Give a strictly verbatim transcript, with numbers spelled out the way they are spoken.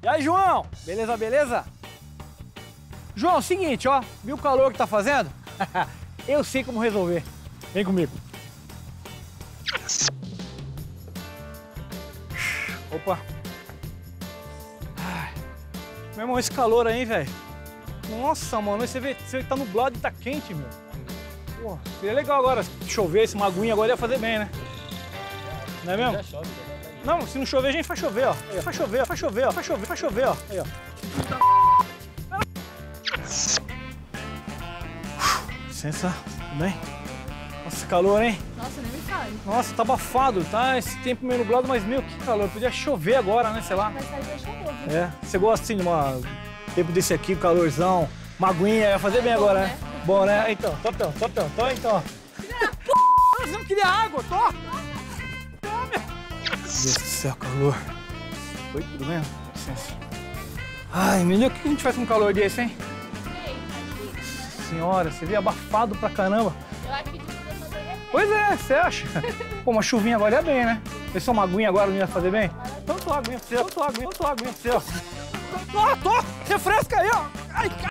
E aí, João? Beleza, beleza? João, seguinte, ó. Viu o calor que tá fazendo? Eu sei como resolver. Vem comigo. Opa. Ai. Meu irmão, esse calor aí, velho. Nossa, mano, você vê, você tá nublado e tá quente, meu. Pô, seria legal agora. Se chovesse uma aguinha agora ia fazer bem, né? Não é mesmo? Já chove, já. Não, se não chover, a gente faz chover, ó. Aí, ó. Faz chover, ó. Faz chover, ó. Faz chover, faz chover, ó. Aí, ó. Licença, tudo bem? Nossa, calor, hein? Nossa, nem me fale. Nossa, tá abafado, tá? Esse tempo meio nublado, mas, meu, que calor. Podia chover agora, né? Sei lá. Mas vai ter choveu, viu? É. Você gosta, assim, de uma... tempo desse aqui, calorzão, uma aguinha, ia fazer bem agora, né? Bom, né? Então, topão, topão, tô, então. Você não queria água, tô! Meu Deus do céu, calor. Oi, tudo bem? Licença. Ai, menino, o que a gente faz com um calor desse, hein? Senhora, você vê abafado pra caramba. Eu acho que tudo vai fazer efeito. Pois é, você acha? Pô, uma chuvinha agora ia bem, né? Se só uma aguinha agora não ia fazer bem? Então tô aguinha pra você, tô aguinha, tô aguinha pra você, ó. Tô, tô! Refresca aí, ó! Ai,